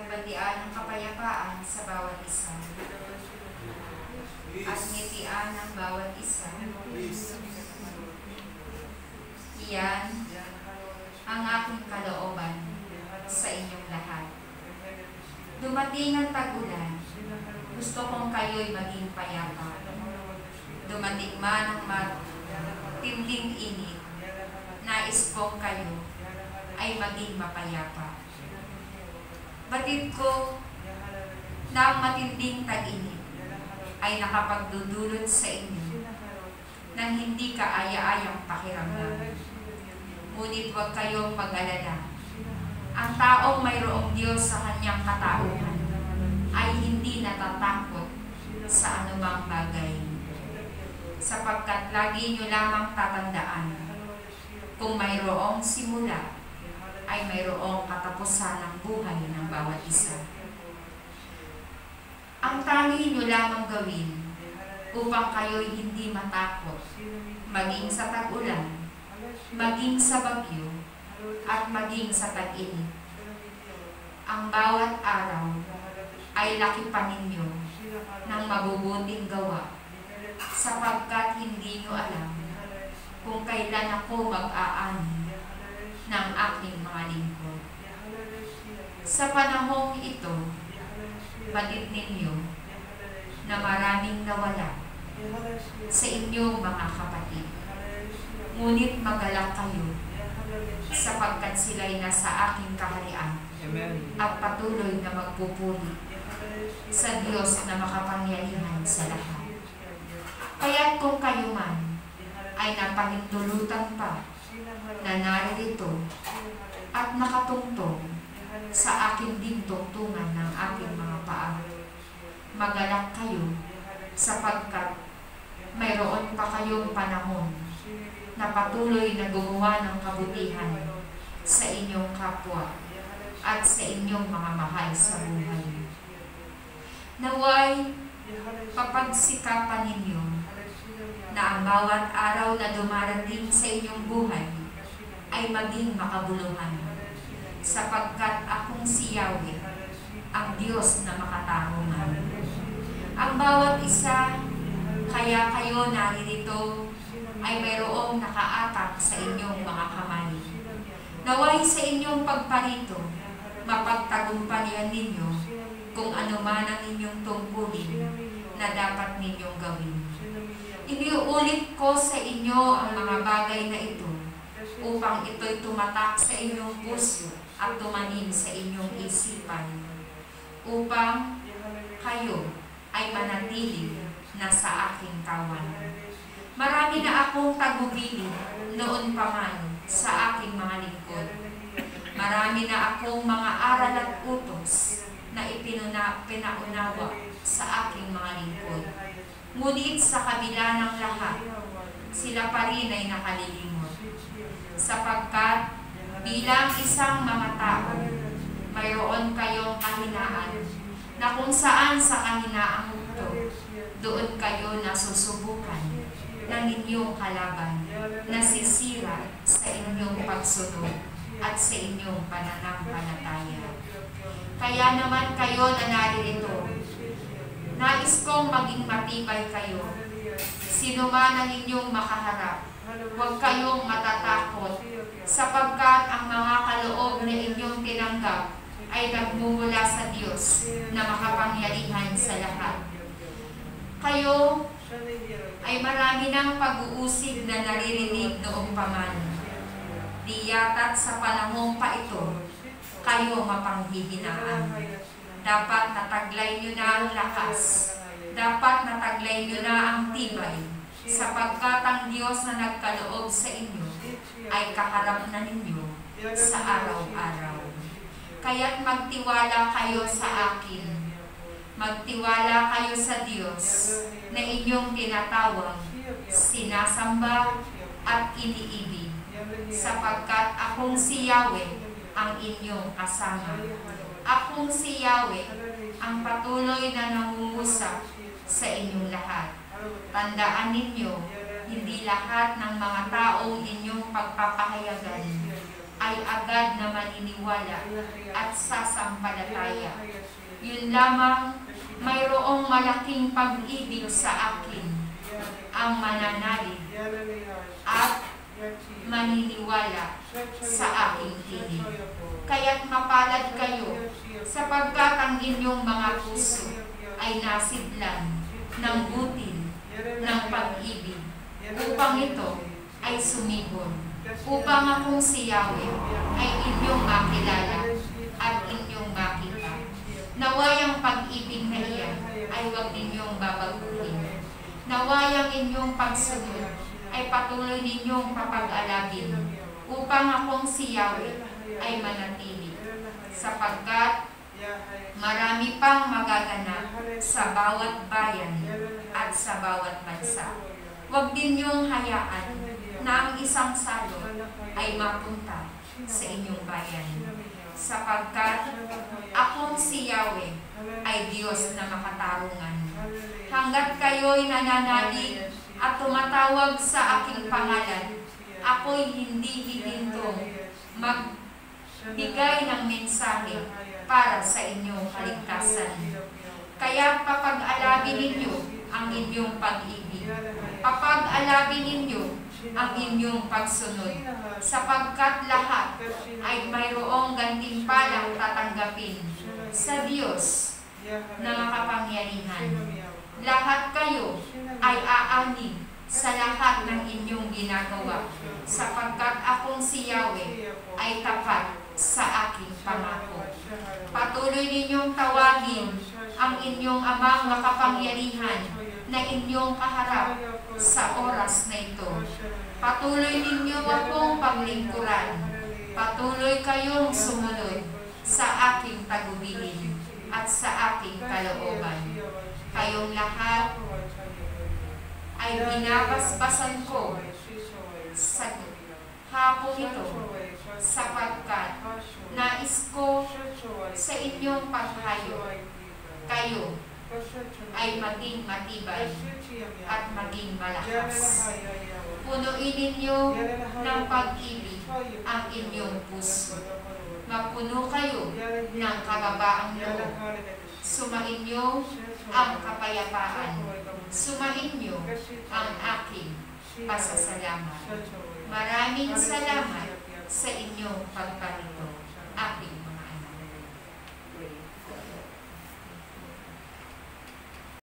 Batian ng kapayapaan sa bawat isa. At ngitian ng bawat isa. Iyan ang aking kalooban sa inyong lahat. Dumating ang tag-ulan. Gusto kong kayo'y maging payapa. Dumating man ang matinding init. Nais kong kayo ay maging mapayapa. Batid ko na ang matinding tag-init ay nakapagdudulot sa inyo ng hindi kaaya-ayang pakiramdam. Ngunit huwag kayong mag-alala. Ang taong mayroong Diyos sa kanyang katauhan ay hindi natatakot sa anumang bagay. Sapagkat lagi nyo lamang tatandaan, kung mayroong simula, ay mayroong katapusan ng buhay ng bawat isa. Ang tangi nyo lamang gawin upang kayo'y hindi matakot, maging sa tag-ulan, maging sa bagyo, at maging sa tag-init. Ang bawat araw ay lakipan ninyo ng mabubuting gawa, sapagkat hindi nyo alam kung kailan ako mag-aani ng aking mga lingkod. Sa panahong ito, batid ninyo na maraming nawala sa inyong mga kapatid. Ngunit magalak kayo, sapagkat sila'y nasa aking kaharian. Amen. At patuloy na magpupuri sa Diyos na makapangyarihan sa lahat. Kaya't kung kayo man ay napahintulutan pa na naririto at nakatungtong sa aking dingtungtungan ng aking mga paa, magalak kayo sapagkat mayroon pa kayong panahon na patuloy na gumawa ng kabutihan sa inyong kapwa at sa inyong mga mahal sa buhay. Naway papagsikapan ninyo na ang bawat araw na dumarating sa inyong buhay ay maging makabuluhan, sapagkat akong si Yahweh, ang Diyos na makatarungan. Ang bawat isa, kaya kayo naririto, ay mayroong nakaatak sa inyong mga kamay. Naway sa inyong pagparito, mapagtagumpalian ninyo kung ano man ang inyong tungkulin na dapat ninyong gawin. Iniuulit ko sa inyo ang mga bagay na ito upang ito'y tumatak sa inyong puso at tumanim sa inyong isipan, upang kayo ay manatili na sa aking kawan. Marami na akong tagubilin noon pa man sa aking mga lingkod. Marami na akong mga aral at utos na pinaunawa sa aking mga lingkod. Ngunit sa kabila ng lahat, sila pa rin ay nakalilimot. Sapagkat bilang isang mga tao, mayroon kayong kahinaan na kung saan sa kahinaang ito, doon kayo nasusubukan ng inyong kalaban, nasisira sa inyong pagsunod at sa inyong pananampalataya. Kaya naman kayo na naririto, nais kong maging matibay kayo. Sino man ang inyong makaharap, huwag kayong matatakot, sapagkat ang mga kaloob na inyong tinanggap ay nagmumula sa Diyos na makapangyarihan sa lahat. Kayo ay marami ng pag-uusig na naririnig noong paman. Di yata't sa panahong pa ito, kayo mapanghihinaan. Dapat nataglay nyo na ang lakas. Dapat nataglay nyo na ang tibay, sapagkat ang Diyos na nagkaloob sa inyo ay kaharap na ninyo sa araw-araw. Kaya't magtiwala kayo sa akin. Magtiwala kayo sa Diyos na inyong tinatawag, sinasamba at iniibig, sapagkat akong si Yahweh ang inyong kasama. Akong si Yahweh ang patuloy na nangungusap sa inyong lahat. Tandaan ninyo, hindi lahat ng mga taong inyong pagpapahayagan ay agad na maniniwala at sasampalataya. Yun lamang, mayroong malaking pag-ibig sa akin ang mananalig at maniniwala sa aking tinig. Kaya't mapalad kayo, sapagkat ang inyong mga puso ay nasidlan ng butil ng pag-ibig, upang ito ay sumibol, upang akong si Yahweh ay inyong makilala at inyong makita. Naway ang pag-ibig na iyan ay huwag ninyong babaguhin. Naway ang inyong pagsunod ay patuloy ninyong papag-alabin, upang akong si Yahweh ay manatili, sapagkat marami pang magaganap sa bawat bayan at sa bawat bansa. Huwag din niyong hayaan na ang isang salot ay mapunta sa inyong bayan, sapagkat akong si Yahweh ay Diyos na makatarungan. Hanggat kayo'y nananalig at tumatawag sa aking pangalan, ako'y hindi hihintong magbigay ng mensahe para sa inyong kaligtasan. Kaya papag-alabin ninyo ang inyong pag-ibig. Papag-alabin ninyo ang inyong pagsunod, sapagkat lahat ay mayroong gantimpalang tatanggapin sa Diyos na makapangyarihan. Lahat kayo ay aanig sa lahat ng inyong ginagawa, sapagkat akong si Yahweh ay tapat sa aking pangako. Patuloy ninyong tawagin ang inyong amang makapangyarihan na inyong kaharap sa oras na ito. Patuloy ninyo akong paglingkuran. Patuloy kayong sumunod sa aking tagubilin at sa aking kalooban. Kayong lahat ay binabasbasan ko sa hapon ito, sapagkat nais ko sa inyong paghayo kayo ay maging matibay at maging malakas. Punuin ninyo ng pag-ibig ang inyong puso. Mapuno kayo ng kababaang loob. Sumain nyo ang kapayapaan. Sumain nyo ang aking pasasalamat. Maraming salamat sa inyong pagparito, aking